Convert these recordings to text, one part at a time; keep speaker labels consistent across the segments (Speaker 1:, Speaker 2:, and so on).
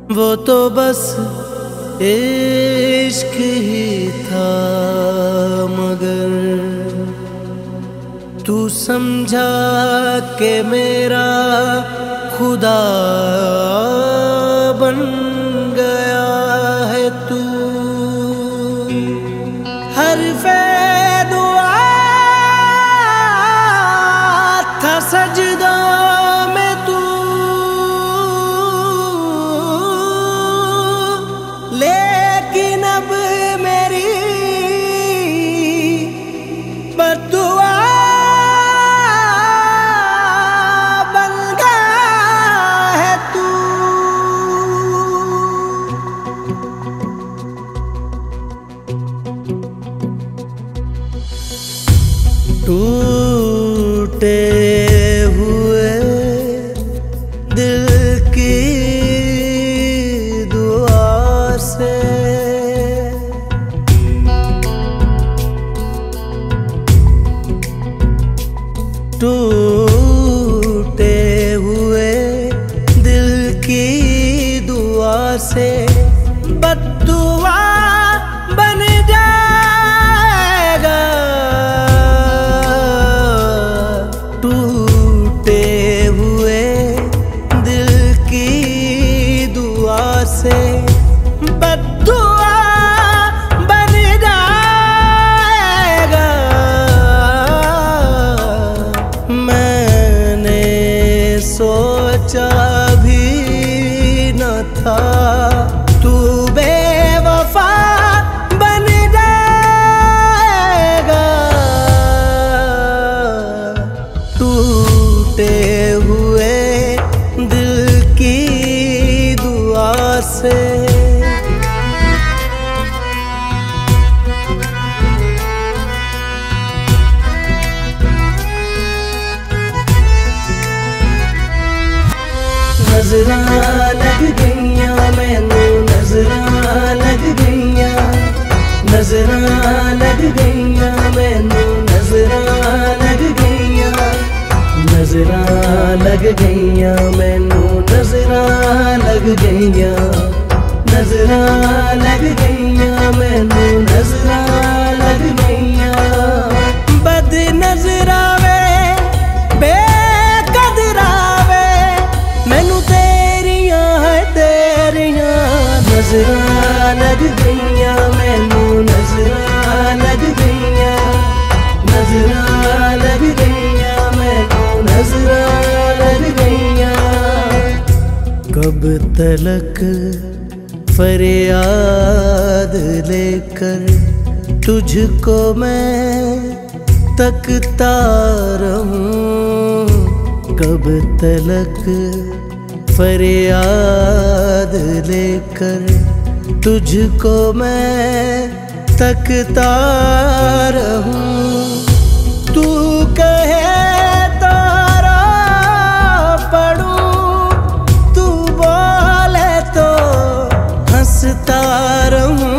Speaker 1: वो तो बस इश्क ही था, मगर तू समझा के मेरा खुदा बन गया है तू। हरफे दुआ था सजदा में तू, लेकिन अब मेरी बद्दुआ बन गया है तू। टूटे हुए दिल की दुआ से टूटे हुए दिल की दुआ से बद्दुआ बन जाएगा। टूटे हुए दिल की दुआ से बद्दुआ बन जाएगा। मैंने सोचा भी न था तू बेवफा बन जाएगा। टूटे हुए दिल की दुआ से नजरां लग गईयां मैनू, नजरां लग गईयां, नजरां लग गईयां मैनू, नजरां लग गईयां, नजरां लग गईयां मैनू, नजरां लग गईयां, नजरां लग गईयां मैनू, नजरां लग गईयां। बद नजरावे बेकदरावे मैनू तेरियां है तेरियां नजरां लग गईयां मैनू, नजरां लग गईयां, नजरां लग गईयां मैनू, नजरां लग गईयां। कब तलक फरियाद लेकर तुझको मैं तकता रहूं। कब तलक फरियाद लेकर तुझको मैं तकता रहूं। तू कहे तो रो पड़ूं, तू बोले तो हंसता रहूं।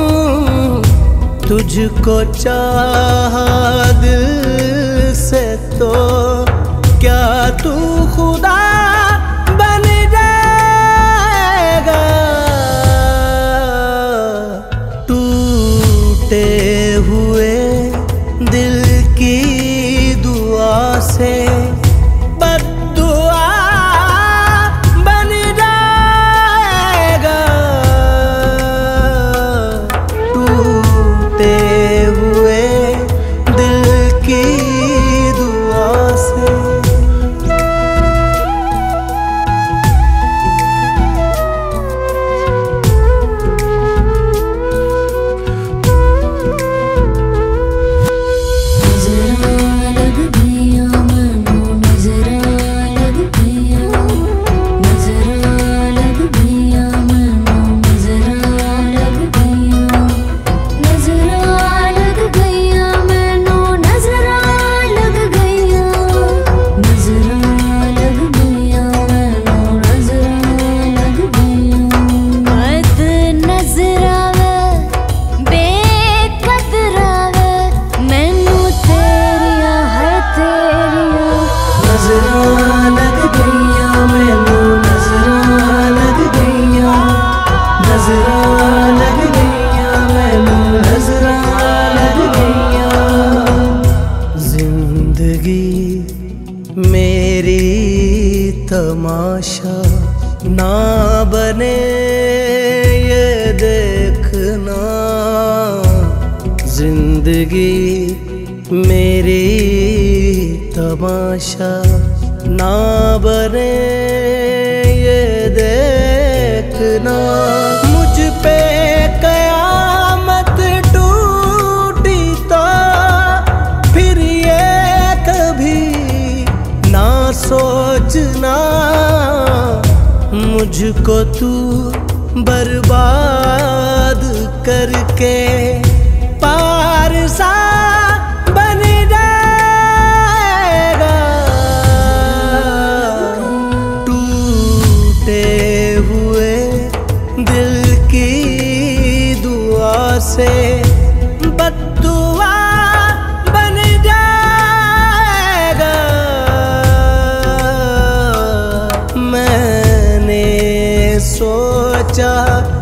Speaker 1: तुझको चाहा दिल से तो क्या तू खुदा बन जाएगा। टूटे हुए दिल की दुआ से बद्दुआ बन जाएगा। टूटे हुए दिल की दुआ से मेरी तमाशा ना बने ये देखना, जिंदगी मेरी तमाशा ना बने ये देखना। मुझ पे कयामत टूटी तो फिर ये कभी ना सोचना, मुझको तू बर्बाद करके पार सा बन जाएगा। टूटे हुए दिल की दुआ से बद्दुआ बन जाएगा। मैंने सोचा